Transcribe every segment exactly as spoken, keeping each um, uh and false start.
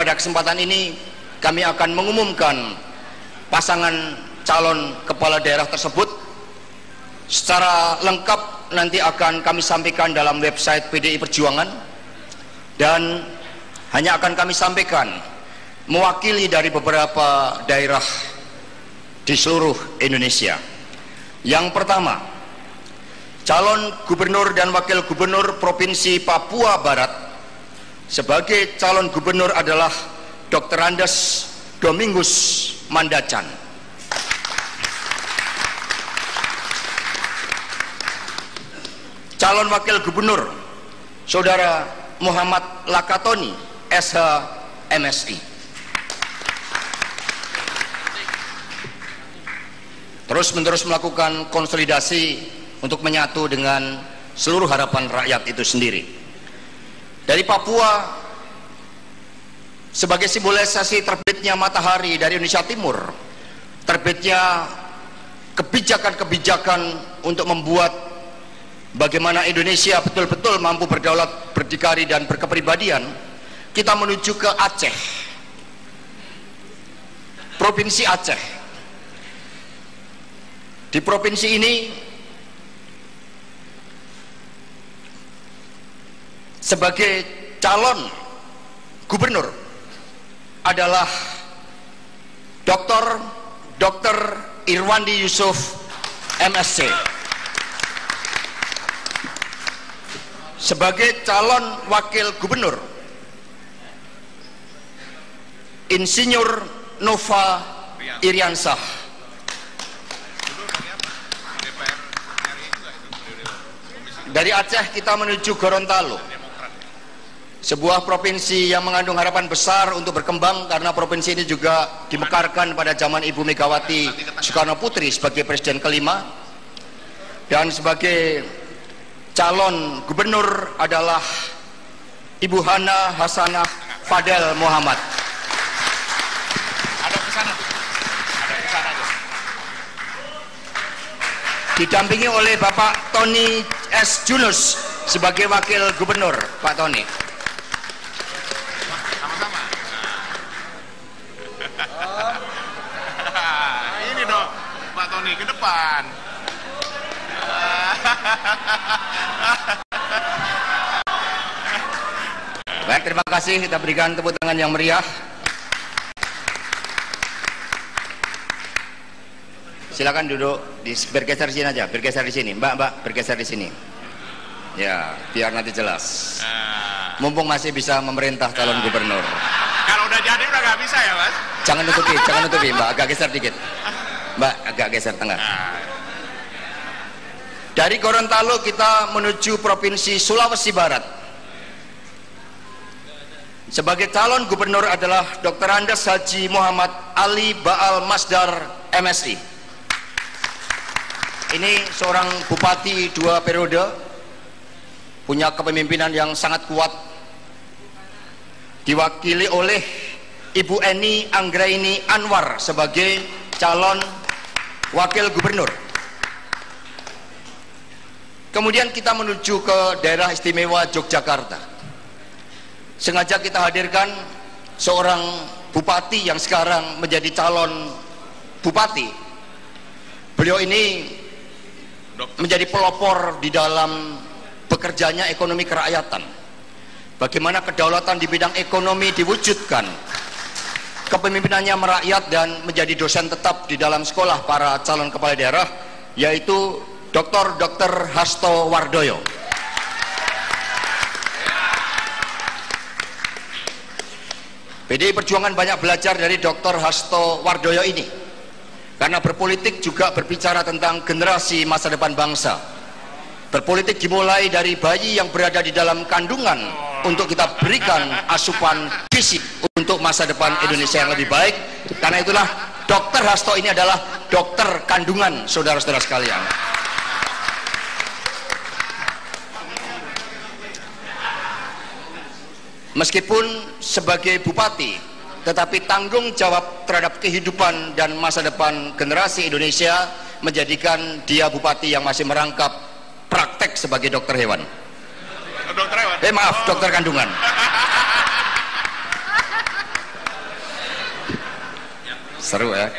pada kesempatan ini kami akan mengumumkan pasangan calon kepala daerah tersebut. Secara lengkap nanti akan kami sampaikan dalam website P D I Perjuangan, dan hanya akan kami sampaikan mewakili dari beberapa daerah di seluruh Indonesia. Yang pertama, calon gubernur dan wakil gubernur Provinsi Papua Barat. Sebagai calon gubernur adalah Doktor Andes Domingus Mandacan. Calon wakil gubernur Saudara Muhammad Lakatoni S H M S I. Terus menerus melakukan konsolidasi untuk menyatu dengan seluruh harapan rakyat itu sendiri. Dari Papua, sebagai simbolisasi terbitnya matahari dari Indonesia Timur, terbitnya kebijakan-kebijakan untuk membuat bagaimana Indonesia betul-betul mampu berdaulat, berdikari dan berkepribadian, kita menuju ke Aceh, Provinsi Aceh. Di provinsi ini sebagai calon gubernur adalah Doktor Doktor Irwandi Yusuf M S C. Sebagai calon wakil gubernur Insinyur Nova Iriansah. Dari Aceh kita menuju Gorontalo, sebuah provinsi yang mengandung harapan besar untuk berkembang, karena provinsi ini juga dimekarkan pada zaman Ibu Megawati Soekarno Putri sebagai presiden kelima. Dan sebagai calon gubernur adalah Ibu Hana Hasanah Fadel Muhammad. Ada kesana, ada kesana tuh. Didampingi oleh Bapak Tony S. Junus sebagai wakil gubernur. Pak Tony. Sama-sama. Ini dong, Pak Tony ke depan. Baik, terima kasih. Kita berikan tepuk tangan yang meriah. Silakan duduk, di, bergeser sini aja, bergeser di sini, Mbak, Mbak, bergeser di sini. Ya, biar nanti jelas. Mumpung masih bisa memerintah calon gubernur. Kalau udah jadi udah nggak bisa ya, Mas? Jangan nutupi, jangan nutupi, Mbak, agak geser dikit. Mbak, agak geser tengah. Dari Gorontalo kita menuju Provinsi Sulawesi Barat. Sebagai calon gubernur adalah Doktor Andes Haji Muhammad Ali Baal Masdar M S I. Ini seorang bupati dua periode, punya kepemimpinan yang sangat kuat, diwakili oleh Ibu Eni Anggraini Anwar sebagai calon wakil gubernur. Kemudian kita menuju ke daerah istimewa Yogyakarta. Sengaja kita hadirkan seorang bupati yang sekarang menjadi calon bupati. Beliau ini menjadi pelopor di dalam bekerjanya ekonomi kerakyatan. Bagaimana kedaulatan di bidang ekonomi diwujudkan. Kepemimpinannya merakyat dan menjadi dosen tetap di dalam sekolah para calon kepala daerah, yaitu Doktor Doktor Hasto Wardoyo. P D I Perjuangan banyak belajar dari Doktor Hasto Wardoyo ini, karena berpolitik juga berbicara tentang generasi masa depan bangsa. Berpolitik dimulai dari bayi yang berada di dalam kandungan untuk kita berikan asupan gizi untuk masa depan Indonesia yang lebih baik. Karena itulah Doktor Hasto ini adalah dokter kandungan, saudara-saudara sekalian. Meskipun sebagai bupati, tetapi tanggung jawab terhadap kehidupan dan masa depan generasi Indonesia menjadikan dia bupati yang masih merangkap praktek sebagai dokter hewan. Dokter hewan? Eh maaf, dokter kandungan. Seru ya.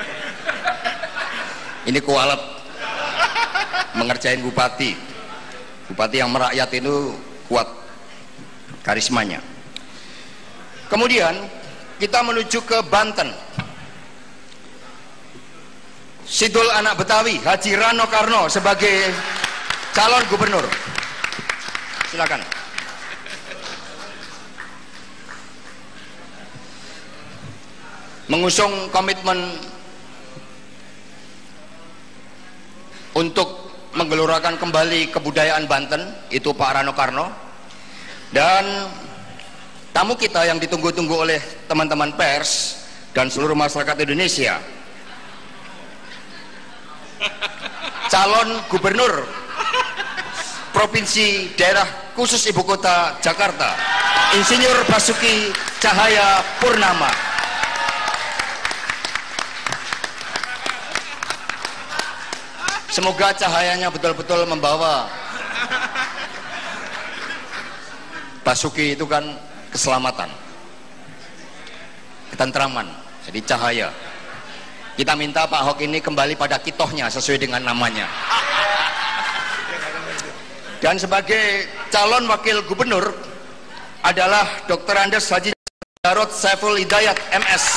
Ini kualat mengerjain bupati. Bupati yang merakyat itu kuat karismanya. Kemudian kita menuju ke Banten. Sidul anak Betawi, Haji Rano Karno sebagai calon gubernur. Silakan. Mengusung komitmen untuk menggelurakan kembali kebudayaan Banten, itu Pak Rano Karno. Dan tamu kita yang ditunggu-tunggu oleh teman-teman pers dan seluruh masyarakat Indonesia, calon gubernur Provinsi Daerah Khusus Ibu Kota Jakarta, Insinyur Basuki Cahaya Purnama. Semoga cahayanya betul-betul membawa Basuki itu kan keselamatan, ketentraman, jadi cahaya. Kita minta Pak Ahok ini kembali pada kitohnya sesuai dengan namanya. Dan sebagai calon wakil gubernur adalah Doktor Andes Haji Jarod Saiful Hidayat M S.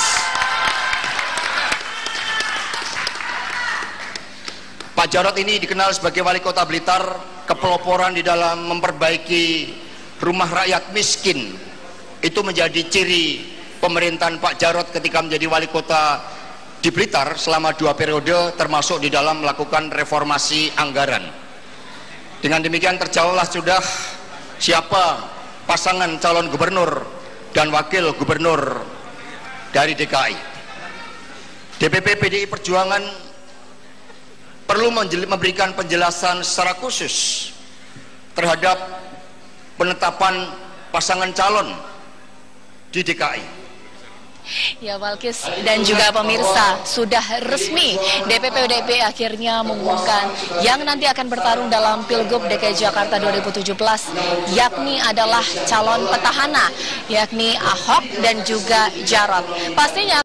Pak Jarod ini dikenal sebagai wali kota Blitar, kepeloporan di dalam memperbaiki rumah rakyat miskin. Itu menjadi ciri pemerintahan Pak Jarod ketika menjadi wali kota di Blitar selama dua periode, termasuk di dalam melakukan reformasi anggaran. Dengan demikian terjawablah sudah siapa pasangan calon gubernur dan wakil gubernur dari D K I. D P P P D I Perjuangan perlu memberikan penjelasan secara khusus terhadap penetapan pasangan calon di D K I. Ya, Balkis dan juga pemirsa, sudah resmi D P P D I P akhirnya mengumumkan yang nanti akan bertarung dalam Pilgub D K I Jakarta dua ribu tujuh belas, yakni adalah calon petahana, yakni Ahok dan juga Jarod. Pastinya